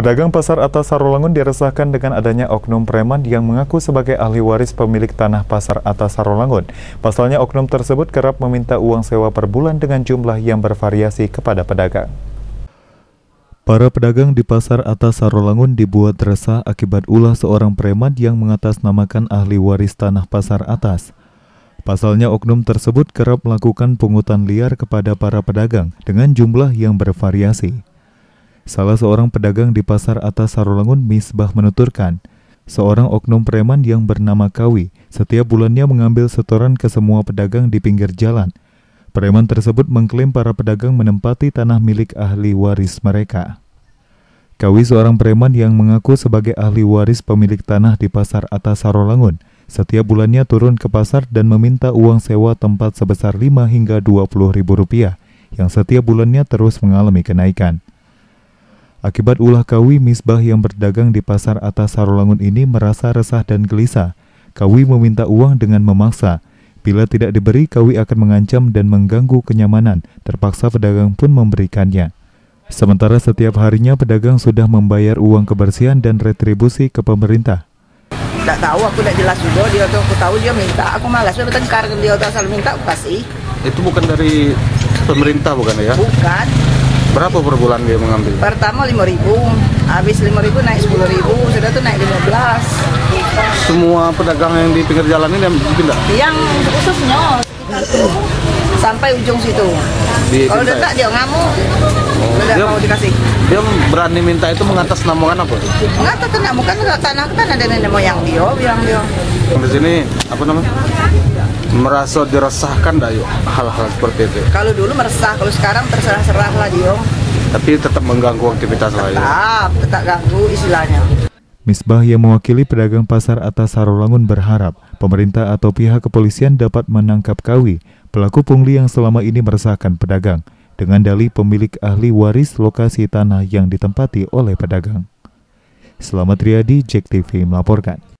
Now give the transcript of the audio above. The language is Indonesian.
Pedagang Pasar Atas Sarolangun diresahkan dengan adanya oknum preman yang mengaku sebagai ahli waris pemilik tanah Pasar Atas Sarolangun. Pasalnya oknum tersebut kerap meminta uang sewa per bulan dengan jumlah yang bervariasi kepada pedagang. Para pedagang di Pasar Atas Sarolangun dibuat resah akibat ulah seorang preman yang mengatasnamakan ahli waris tanah Pasar Atas. Pasalnya oknum tersebut kerap melakukan pungutan liar kepada para pedagang dengan jumlah yang bervariasi. Salah seorang pedagang di Pasar Atas Sarolangun, Misbah, menuturkan, seorang oknum preman yang bernama Kawi setiap bulannya mengambil setoran ke semua pedagang di pinggir jalan. Preman tersebut mengklaim para pedagang menempati tanah milik ahli waris mereka. Kawi, seorang preman yang mengaku sebagai ahli waris pemilik tanah di Pasar Atas Sarolangun, setiap bulannya turun ke pasar dan meminta uang sewa tempat sebesar 5 hingga 20 ribu rupiah, yang setiap bulannya terus mengalami kenaikan. Akibat ulah Kawi, Misbah yang berdagang di Pasar Atas Sarolangun ini merasa resah dan gelisah. Kawi meminta uang dengan memaksa. Bila tidak diberi, Kawi akan mengancam dan mengganggu kenyamanan. Terpaksa pedagang pun memberikannya. Sementara setiap harinya pedagang sudah membayar uang kebersihan dan retribusi ke pemerintah. Tak tahu, aku tak jelas juga. Dia tuh aku tahu dia minta, aku malas bertengkar. Dia tuh asal minta aku kasih. Itu bukan dari pemerintah bukan ya? Bukan. Berapa per bulan dia mengambil? Pertama 5.000, habis 5.000 naik 10.000, sudah tuh naik 15. Semua pedagang yang di pinggir jalan ini yang pindah? Yang khususnya sampai ujung situ. Kalau udah tak dia ngamuk, udah mau dikasih. Dia berani minta itu mengatasnamakan apa? Mengatasnamakan tanah kan ada nenek moyang dia, bilang dia. Di sini apa namanya? Merasa diresahkan dah yuk hal-hal seperti itu. Kalau dulu meresah, kalau sekarang terserah-serah lah dia. Tapi tetap mengganggu aktivitas lain. Tetap ganggu istilahnya. Misbah yang mewakili pedagang Pasar Atas Sarolangun berharap pemerintah atau pihak kepolisian dapat menangkap Kawi, pelaku pungli yang selama ini meresahkan pedagang, dengan dalih pemilik ahli waris lokasi tanah yang ditempati oleh pedagang. Selamat Riyadi, JEK TV melaporkan.